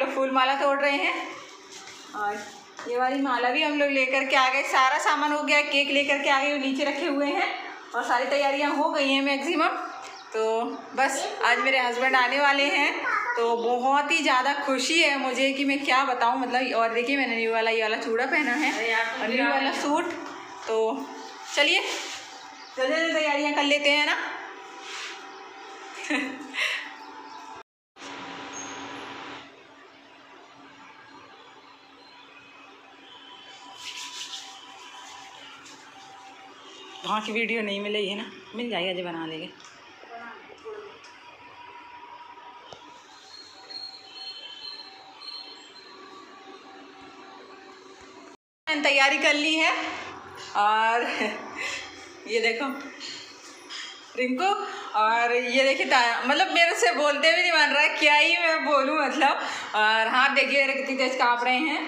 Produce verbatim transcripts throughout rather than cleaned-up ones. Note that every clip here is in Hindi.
लोग फूल माला तोड़ रहे हैं और ये वाली माला भी हम लोग लेकर के आ गए। सारा सामान हो गया, केक लेकर के आ गए, नीचे रखे हुए हैं और सारी तैयारियां हो गई हैं मैक्सिमम। तो बस आज मेरे हस्बैंड आने वाले हैं, तो बहुत ही ज़्यादा खुशी है मुझे कि मैं क्या बताऊं। मतलब और देखिए मैंने न्यू वाला ये वाला चूड़ा पहना है और न्यू वाला सूट। तो चलिए जल्दी जल्दी तैयारियां कर लेते हैं ना। वहाँ की वीडियो नहीं मिलेगी ना, मिल जाएगा जो बना लेंगे। तैयारी कर ली है और ये देखो रिंकू, और ये देखिए मतलब मेरे से बोलते भी नहीं मान रहा है, क्या ही मैं बोलूँ मतलब। और हाथ देखिए मेरे कितनी तेज काँप रहे हैं।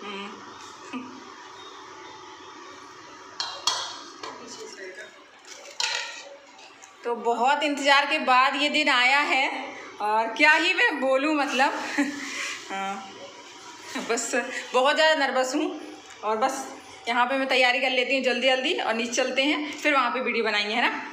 तो बहुत इंतज़ार के बाद ये दिन आया है और क्या ही मैं बोलूँ मतलब। हाँ बस बहुत ज़्यादा नर्वस हूँ और बस यहाँ पे मैं तैयारी कर लेती हूँ जल्दी जल्दी और नीचे चलते हैं, फिर वहाँ पे वीडियो बनाएंगे, है ना।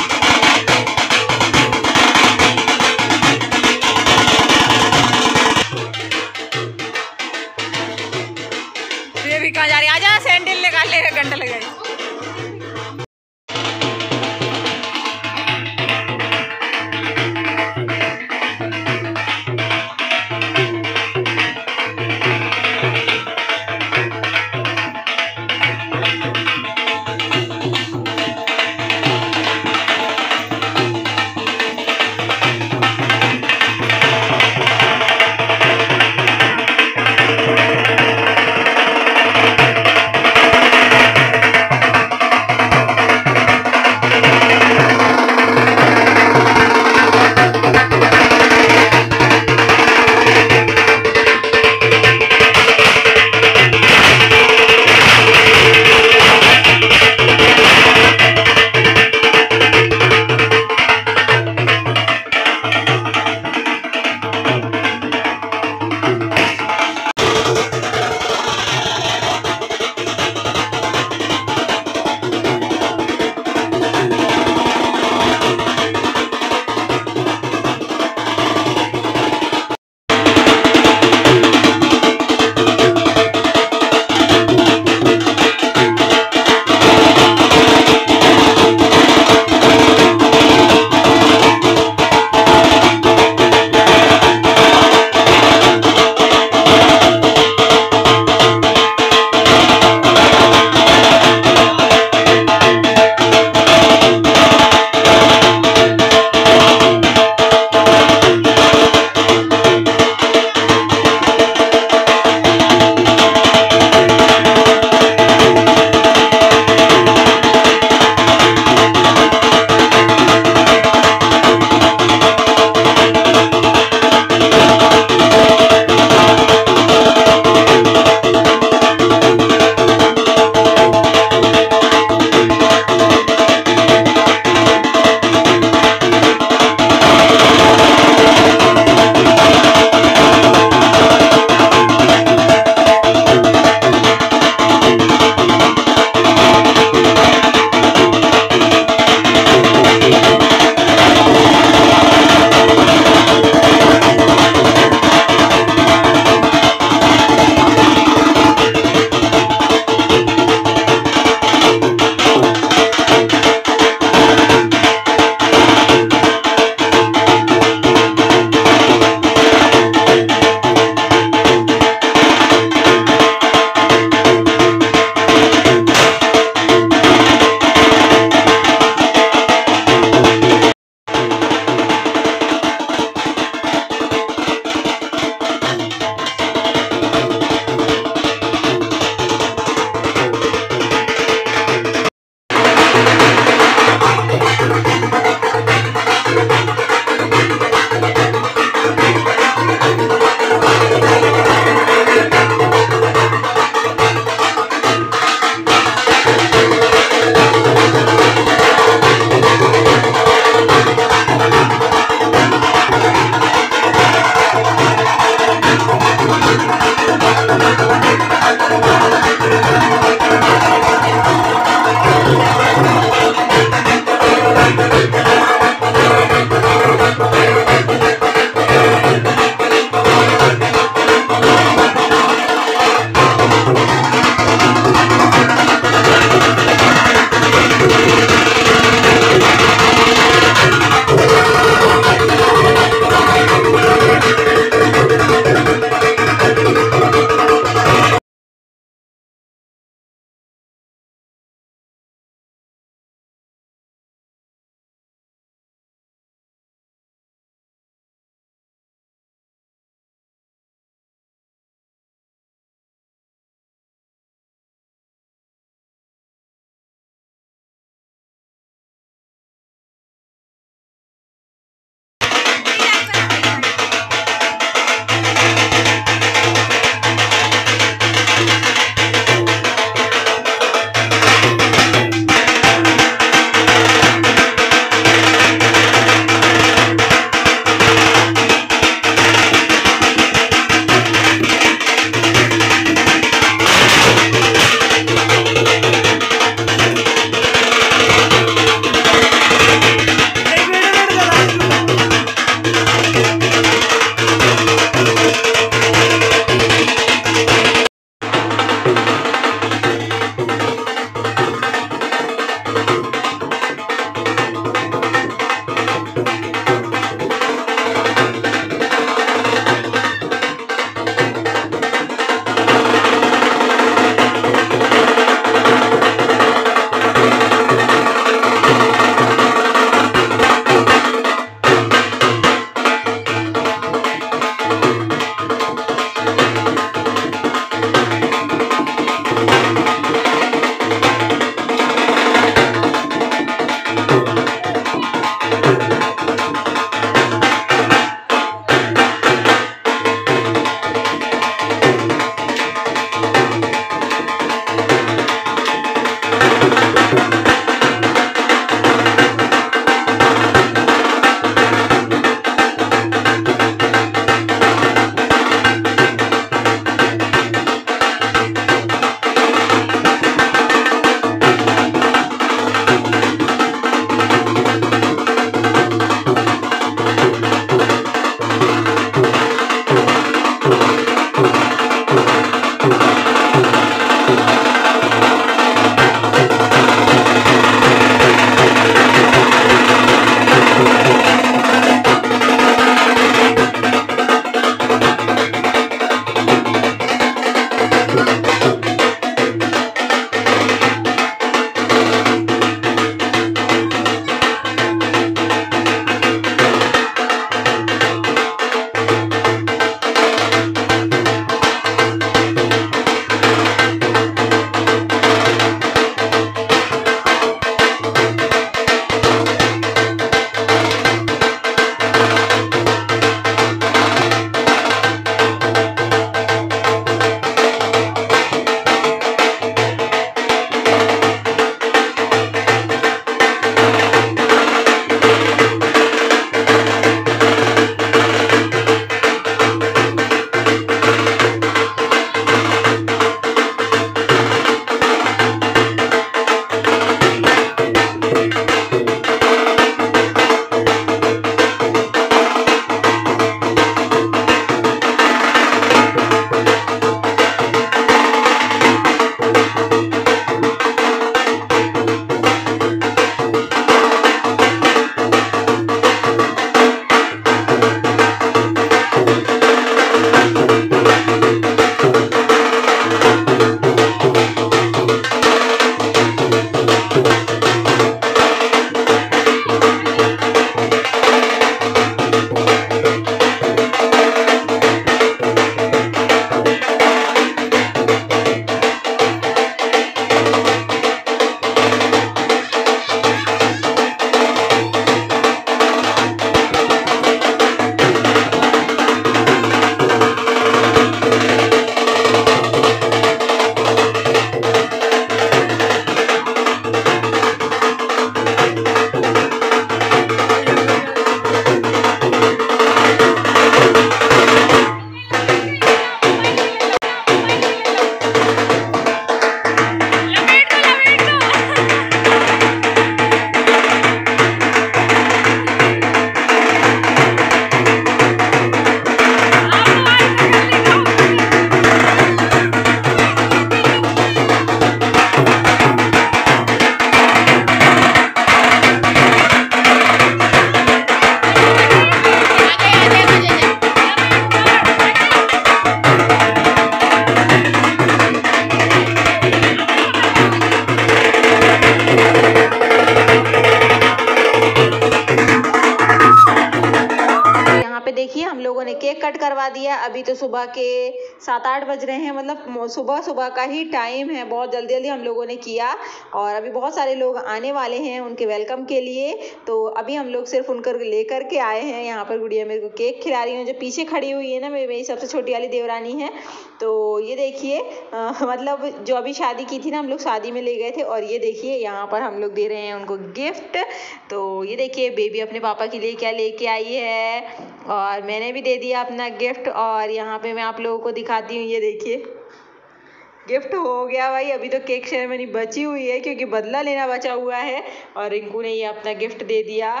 करवा दिया। अभी तो सुबह के सात आठ बज रहे हैं, मतलब सुबह सुबह का ही टाइम है, बहुत जल्दी जल्दी हम लोगों ने किया। और अभी बहुत सारे लोग आने वाले हैं उनके वेलकम के लिए, तो अभी हम लोग सिर्फ उनको लेकर के आए हैं। यहाँ पर गुड़िया मेरे को केक खिला रही है, जो पीछे खड़ी हुई है ना, मेरी सबसे छोटी वाली देवरानी है। तो ये देखिए, मतलब जो अभी शादी की थी ना, हम लोग शादी में ले गए थे, और ये देखिए यहाँ पर हम लोग दे रहे हैं उनको गिफ्ट। तो ये देखिए बेबी अपने पापा के लिए क्या लेके आई है, और मैंने भी दे दिया अपना गिफ्ट। और यहाँ पे मैं आप लोगों को दिखाती हूँ, ये देखिए गिफ्ट हो गया भाई। अभी तो केक सेरेमनी बची हुई है क्योंकि बदला लेना बचा हुआ है, और रिंकू ने ये अपना गिफ्ट दे दिया।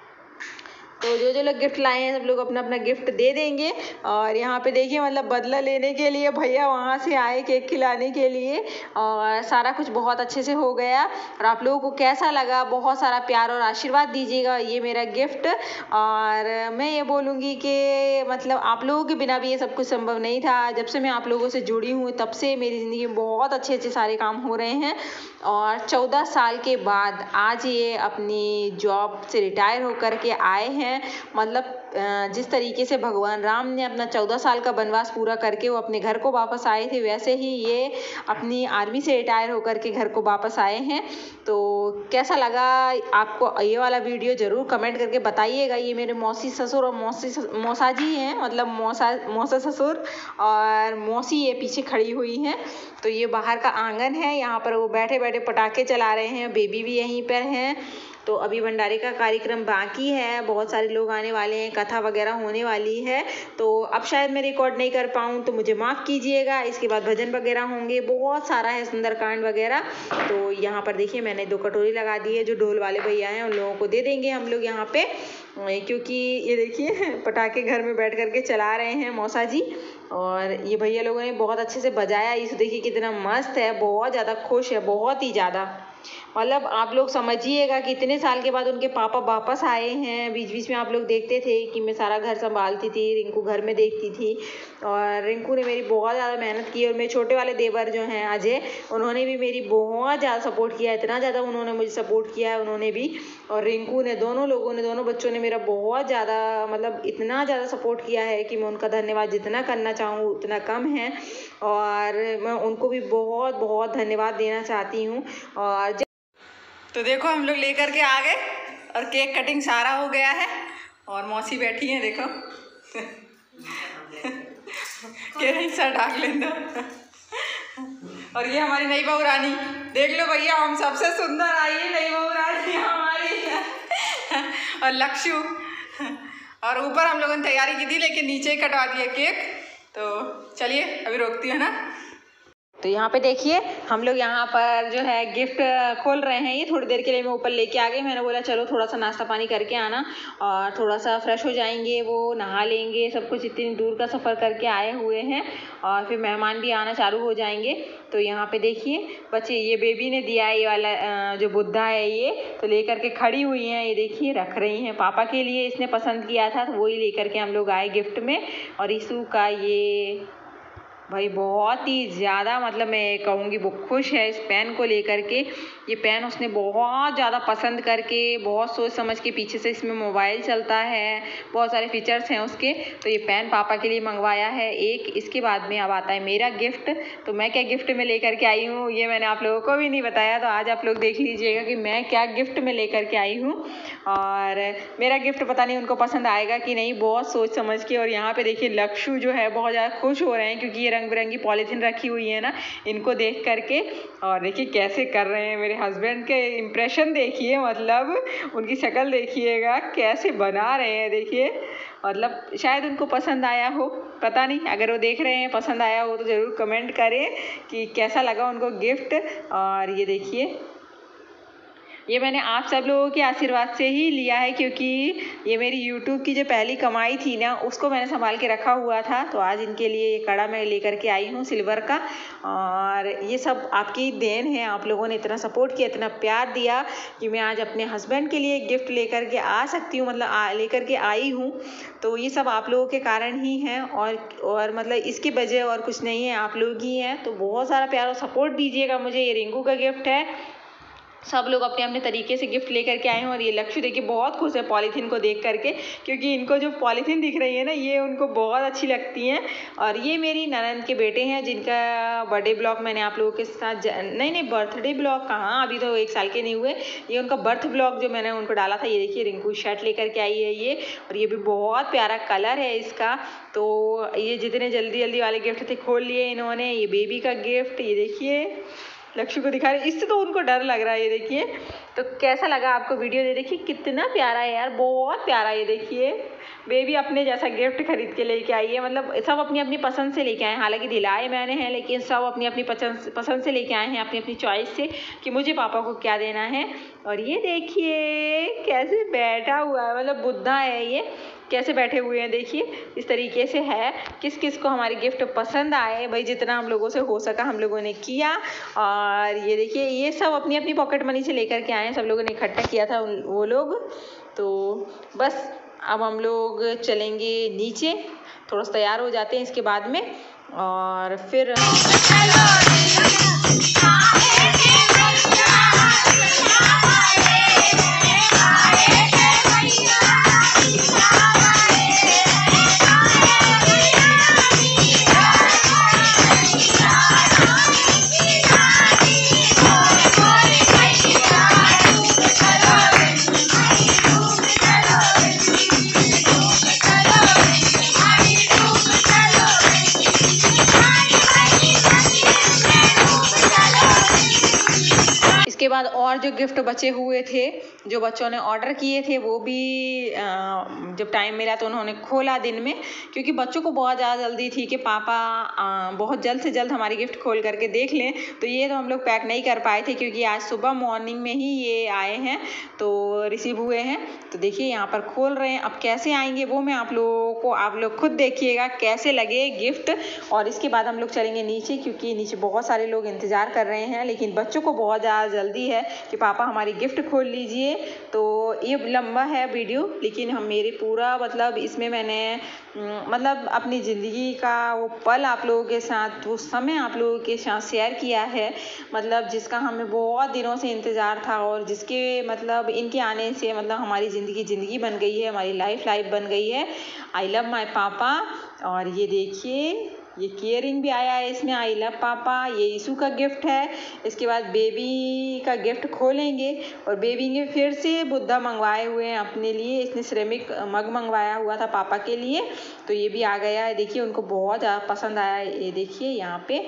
तो जो जो लोग गिफ्ट लाए हैं सब लोग अपना अपना गिफ्ट दे देंगे। और यहाँ पे देखिए, मतलब बदला लेने के लिए भैया वहाँ से आए केक खिलाने के लिए, और सारा कुछ बहुत अच्छे से हो गया। और आप लोगों को कैसा लगा, बहुत सारा प्यार और आशीर्वाद दीजिएगा, ये मेरा गिफ्ट। और मैं ये बोलूँगी कि मतलब आप लोगों के बिना भी ये सब कुछ संभव नहीं था। जब से मैं आप लोगों से जुड़ी हूँ तब से मेरी ज़िंदगी में बहुत अच्छे अच्छे सारे काम हो रहे हैं। और चौदह साल के बाद आज ये अपनी जॉब से रिटायर होकर के आए हैं। मतलब जिस तरीके से भगवान राम ने अपना चौदह साल का वनवास पूरा करके वो अपने घर को वापस आए थे, वैसे ही ये अपनी आर्मी से रिटायर होकर के घर को वापस आए हैं। तो कैसा लगा आपको ये वाला वीडियो ज़रूर कमेंट करके बताइएगा। ये मेरे मौसी ससुर और मौसी मौसा जी हैं, मतलब मौसा मौसा ससुर और मौसी ये पीछे खड़ी हुई हैं। तो ये बाहर का आंगन है, यहाँ पर वो बैठे बैठे पटाखे चला रहे हैं, बेबी भी यहीं पर हैं। तो अभी भंडारे का कार्यक्रम बाकी है, बहुत सारे लोग आने वाले हैं, कथा वगैरह होने वाली है। तो अब शायद मैं रिकॉर्ड नहीं कर पाऊँ तो मुझे माफ़ कीजिएगा। इसके बाद भजन वगैरह होंगे, बहुत सारा है सुंदरकांड वगैरह। तो यहाँ पर देखिए मैंने दो कटोरी लगा दी है, जो ढोल वाले भैया हैं उन लोगों को दे देंगे हम लोग यहाँ पे, क्योंकि ये देखिए पटाखे घर में बैठ करके चला रहे हैं मौसा जी। और ये भैया लोगों ने बहुत अच्छे से बजाया, इस देखिए कितना मस्त है, बहुत ज़्यादा खुश है, बहुत ही ज़्यादा। मतलब आप लोग समझिएगा कि इतने साल के बाद उनके पापा वापस आए हैं। बीच बीच में आप लोग देखते थे कि मैं सारा घर संभालती थी, रिंकू घर में देखती थी, और रिंकू ने मेरी बहुत ज़्यादा मेहनत की। और मेरे छोटे वाले देवर जो हैं अजय, उन्होंने भी मेरी बहुत ज़्यादा सपोर्ट किया, इतना ज़्यादा उन्होंने मुझे सपोर्ट किया है उन्होंने भी, और रिंकू ने, दोनों लोगों ने, दोनों बच्चों ने मेरा बहुत ज़्यादा, मतलब इतना ज़्यादा सपोर्ट किया है कि मैं उनका धन्यवाद जितना करना चाहूँ उतना कम है। और मैं उनको भी बहुत बहुत धन्यवाद देना चाहती हूँ। और तो देखो हम लोग लेकर के आ गए और केक कटिंग सारा हो गया है, और मौसी बैठी हैं देखो के हिस्सा डाक लेना। और ये हमारी नई बहू रानी, देख लो भैया, हम सबसे सुंदर आई है नई बहू रानी हमारी और लक्षु। और ऊपर हम लोगों ने तैयारी की थी लेकिन नीचे ही कटवा दिया केक। तो चलिए अभी रोकती है ना। तो यहाँ पे देखिए हम लोग यहाँ पर जो है गिफ्ट खोल रहे हैं। ये थोड़ी देर के लिए मैं ऊपर लेके आ गई, मैंने बोला चलो थोड़ा सा नाश्ता पानी करके आना, और थोड़ा सा फ्रेश हो जाएंगे, वो नहा लेंगे, सब कुछ इतनी दूर का सफ़र करके आए हुए हैं, और फिर मेहमान भी आना चालू हो जाएंगे। तो यहाँ पे देखिए बच्चे, ये बेबी ने दिया है ये वाला जो बुद्धा है, ये तो लेकर के खड़ी हुई हैं, ये देखिए रख रही हैं पापा के लिए, इसने पसंद किया था तो वही लेकर के हम लोग आए गिफ्ट में। और ईशू का ये भाई बहुत ही ज़्यादा, मतलब मैं कहूँगी वो खुश है इस पेन को लेकर के। ये पेन उसने बहुत ज़्यादा पसंद करके, बहुत सोच समझ के, पीछे से इसमें मोबाइल चलता है, बहुत सारे फीचर्स हैं उसके, तो ये पेन पापा के लिए मंगवाया है एक। इसके बाद में अब आता है मेरा गिफ्ट। तो मैं क्या गिफ्ट में लेकर के आई हूँ ये मैंने आप लोगों को भी नहीं बताया, तो आज आप लोग देख लीजिएगा कि मैं क्या गिफ्ट में लेकर के आई हूँ। और मेरा गिफ्ट पता नहीं उनको पसंद आएगा कि नहीं, बहुत सोच समझ के। और यहाँ पे देखिए लक्षु जो है बहुत ज़्यादा खुश हो रहे हैं क्योंकि ये रंग बिरंगी पॉलीथीन रखी हुई है ना, इनको देख करके। और देखिए कैसे कर रहे हैं मेरे हस्बैंड के इम्प्रेशन देखिए, मतलब उनकी शक्ल देखिएगा कैसे बना रहे हैं, देखिए मतलब शायद उनको पसंद आया हो, पता नहीं। अगर वो देख रहे हैं पसंद आया हो तो ज़रूर कमेंट करें कि कैसा लगा उनको गिफ्ट। और ये देखिए ये मैंने आप सब लोगों के आशीर्वाद से ही लिया है, क्योंकि ये मेरी यूट्यूब की जो पहली कमाई थी ना उसको मैंने संभाल के रखा हुआ था। तो आज इनके लिए ये कड़ा मैं लेकर के आई हूँ सिल्वर का, और ये सब आपकी देन है। आप लोगों ने इतना सपोर्ट किया, इतना प्यार दिया कि मैं आज अपने हस्बैंड के लिए गिफ्ट लेकर के आ सकती हूँ, मतलब लेकर के आई हूँ। तो ये सब आप लोगों के कारण ही हैं, और और मतलब इसकी वजह और कुछ नहीं है, आप लोग ही हैं। तो बहुत सारा प्यार और सपोर्ट दीजिएगा मुझे। ये रिंकू का गिफ्ट है, सब लोग अपने अपने तरीके से गिफ्ट लेकर के आए हैं। और ये लक्ष्य देखिए बहुत खुश है पॉलीथीन को देख करके, क्योंकि इनको जो पॉलीथीन दिख रही है ना ये उनको बहुत अच्छी लगती हैं। और ये मेरी ननद के बेटे हैं जिनका बर्थडे ब्लॉग मैंने आप लोगों के साथ नहीं नहीं बर्थडे ब्लॉग कहाँ, अभी तो एक साल के नहीं हुए, ये उनका बर्थ ब्लॉग जो मैंने उनको डाला था। ये देखिए रिंकू शर्ट लेकर के आई है ये, और ये भी बहुत प्यारा कलर है इसका। तो ये जितने जल्दी जल्दी वाले गिफ्ट थे खोल लिए इन्होंने। ये बेबी का गिफ्ट ये देखिए लक्ष्य को दिखा रहे, इससे तो उनको डर लग रहा है। ये देखिए तो कैसा लगा आपको वीडियो, ये देखिए कितना प्यारा है यार, बहुत प्यारा। ये देखिए बेबी अपने जैसा गिफ्ट खरीद के लेके आई है, मतलब सब अपनी अपनी पसंद से लेके आए हैं। हालांकि दिलाए मैंने हैं लेकिन सब अपनी अपनी पसंद पसंद से लेके आए हैं, अपनी अपनी चॉइस से कि मुझे पापा को क्या देना है। और ये देखिए कैसे बैठा हुआ है, मतलब बुद्धा है ये, कैसे बैठे हुए हैं देखिए, इस तरीके से है। किस किस को हमारी गिफ्ट पसंद आए, भाई जितना हम लोगों से हो सका हम लोगों ने किया। और ये देखिए ये सब अपनी अपनी पॉकेट मनी से लेकर के आए हैं, सब लोगों ने इकट्ठा किया था वो लोग। तो बस अब हम लोग चलेंगे नीचे, थोड़ा सा तैयार हो जाते हैं इसके बाद में, और फिर इसके बाद और जो गिफ्ट बचे हुए थे जो बच्चों ने ऑर्डर किए थे वो भी जब टाइम मिला तो उन्होंने खोला दिन में, क्योंकि बच्चों को बहुत ज़्यादा जल्दी थी कि पापा बहुत जल्द से जल्द हमारी गिफ्ट खोल करके देख लें। तो ये तो हम लोग पैक नहीं कर पाए थे क्योंकि आज सुबह मॉर्निंग में ही ये आए हैं तो रिसीव हुए हैं। तो देखिए यहाँ पर खोल रहे हैं, अब कैसे आएंगे वो मैं आप लोगों को, आप लोग खुद देखिएगा कैसे लगे गिफ्ट। और इसके बाद हम लोग चलेंगे नीचे, क्योंकि नीचे बहुत सारे लोग इंतज़ार कर रहे हैं, लेकिन बच्चों को बहुत ज़्यादा जल्दी है कि पापा हमारी गिफ्ट खोल लीजिए। तो ये लंबा है वीडियो, लेकिन हम मेरे पूरा मतलब इसमें मैंने मतलब अपनी ज़िंदगी का वो पल आप लोगों के साथ, वो समय आप लोगों के साथ शेयर किया है, मतलब जिसका हमें बहुत दिनों से इंतज़ार था और जिसके मतलब इनके आने से मतलब हमारी ज़िंदगी ज़िंदगी बन गई है, हमारी लाइफ लाइफ बन गई है। आई लव माय पापा। और ये देखिए ये केयरिंग भी आया है इसमें, आई लव पापा। ये यीशु का गिफ्ट है। इसके बाद बेबी का गिफ्ट खोलेंगे, और बेबी ने फिर से बुद्धा मंगवाए हुए हैं अपने लिए, इसने सिरेमिक मग मंगवाया हुआ था पापा के लिए, तो ये भी आ गया है। देखिए उनको बहुत ज़्यादा पसंद आया है, ये देखिए यहाँ पे।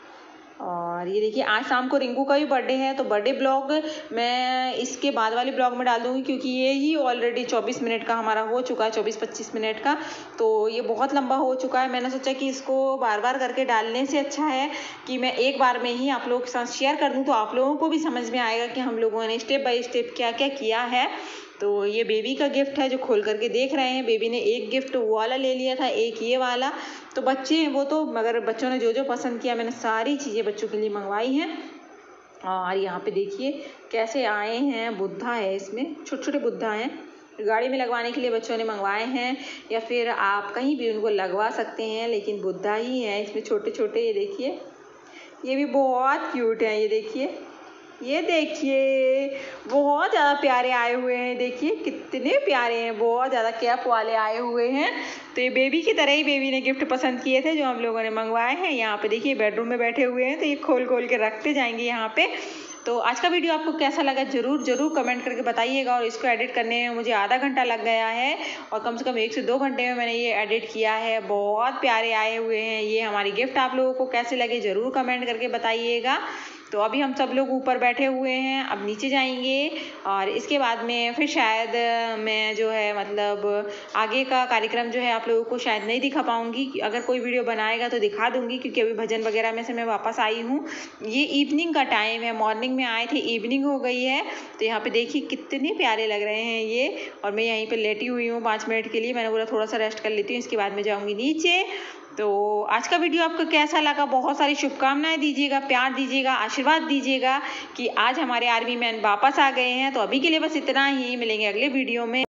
और ये देखिए आज शाम को रिंकू का भी बर्थडे है, तो बर्थडे ब्लॉग मैं इसके बाद वाले ब्लॉग में डाल दूँगी, क्योंकि ये ही ऑलरेडी चौबीस मिनट का हमारा हो चुका है, चौबीस पच्चीस मिनट का, तो ये बहुत लंबा हो चुका है। मैंने सोचा कि इसको बार बार करके डालने से अच्छा है कि मैं एक बार में ही आप लोगों के साथ शेयर कर दूँ, तो आप लोगों को भी समझ में आएगा कि हम लोगों ने स्टेप बाय स्टेप क्या क्या किया है। तो ये बेबी का गिफ्ट है जो खोल करके देख रहे हैं। बेबी ने एक गिफ्ट वो वाला ले लिया था, एक ये वाला। तो बच्चे हैं वो तो, मगर बच्चों ने जो जो पसंद किया मैंने सारी चीज़ें बच्चों के लिए मंगवाई हैं। और यहाँ पे देखिए कैसे आए हैं, बुद्धा है इसमें, छोटे छोटे बुद्धा हैं, गाड़ी में लगवाने के लिए बच्चों ने मंगवाए हैं, या फिर आप कहीं भी उनको लगवा सकते हैं, लेकिन बुद्धा ही है इसमें छोटे छोटे। ये देखिए ये भी बहुत क्यूट है, ये देखिए ये देखिए बहुत ज़्यादा प्यारे आए हुए हैं, देखिए कितने प्यारे हैं, बहुत ज़्यादा कैप वाले आए हुए हैं। तो ये बेबी की तरह ही बेबी ने गिफ्ट पसंद किए थे जो हम लोगों ने मंगवाए हैं। यहाँ पे देखिए बेडरूम में बैठे हुए हैं, तो ये खोल खोल के रखते जाएंगे यहाँ पे। तो आज का वीडियो आपको कैसा लगा ज़रूर ज़रूर कमेंट करके बताइएगा। और इसको एडिट करने में मुझे आधा घंटा लग गया है, और कम से कम एक से दो घंटे में मैंने ये एडिट किया है। बहुत प्यारे आए हुए हैं ये हमारी गिफ्ट, आप लोगों को कैसे लगे ज़रूर कमेंट करके बताइएगा। तो अभी हम सब लोग ऊपर बैठे हुए हैं, अब नीचे जाएंगे, और इसके बाद में फिर शायद मैं जो है मतलब आगे का कार्यक्रम जो है आप लोगों को शायद नहीं दिखा पाऊँगी। अगर कोई वीडियो बनाएगा तो दिखा दूँगी, क्योंकि अभी भजन वगैरह में से मैं वापस आई हूँ। ये इवनिंग का टाइम है, मॉर्निंग में आए थे, इवनिंग हो गई है। तो यहाँ पे देखिए कितने प्यारे लग रहे हैं ये, और मैं यहीं पर लेटी हुई हूँ पाँच मिनट के लिए। मैंने बोला थोड़ा सा रेस्ट कर लेती हूँ, इसके बाद में जाऊँगी नीचे। तो आज का वीडियो आपको कैसा लगा, बहुत सारी शुभकामनाएं दीजिएगा, प्यार दीजिएगा, आशीर्वाद दीजिएगा कि आज हमारे आर्मी मैन वापस आ गए हैं। तो अभी के लिए बस इतना ही, मिलेंगे अगले वीडियो में।